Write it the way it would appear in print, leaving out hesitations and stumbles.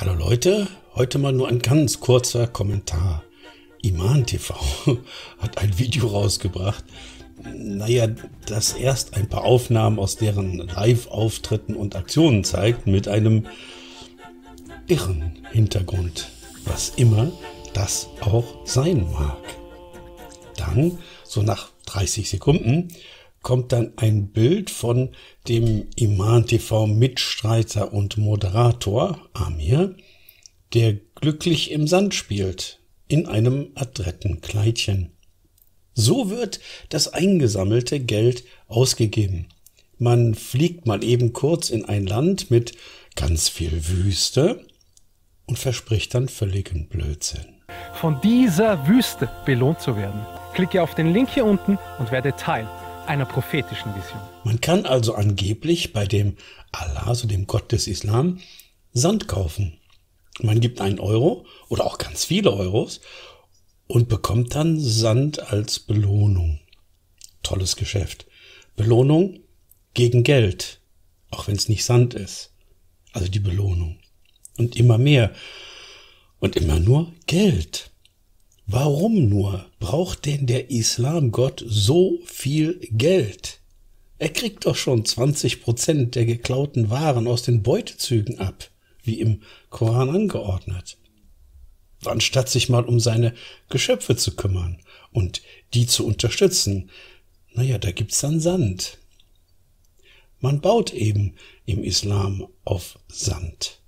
Hallo Leute, heute mal nur ein ganz kurzer Kommentar. Iman TV hat ein Video rausgebracht, das erst ein paar Aufnahmen aus deren Live-Auftritten und Aktionen zeigt, mit einem irren Hintergrund, was immer das auch sein mag. Dann, so nach 30 Sekunden, kommt dann ein Bild von dem Iman TV Mitstreiter und Moderator Amir, der glücklich im Sand spielt, in einem adretten Kleidchen. So wird das eingesammelte Geld ausgegeben. Man fliegt mal eben kurz in ein Land mit ganz viel Wüste und verspricht dann völligen Blödsinn. Von dieser Wüste belohnt zu werden. Klicke auf den Link hier unten und werde Teil einer prophetischen Vision. Man kann also angeblich bei dem Allah, also dem Gott des Islam, Sand kaufen. Man gibt 1 Euro oder auch ganz viele Euros und bekommt dann Sand als Belohnung. Tolles Geschäft. Belohnung gegen Geld, auch wenn es nicht Sand ist. Also die Belohnung. Und immer mehr. Und immer nur Geld. Warum nur braucht denn der Islamgott so viel Geld? Er kriegt doch schon 20% der geklauten Waren aus den Beutezügen ab, wie im Koran angeordnet. Anstatt sich mal um seine Geschöpfe zu kümmern und die zu unterstützen, da gibt's dann Sand. Man baut eben im Islam auf Sand.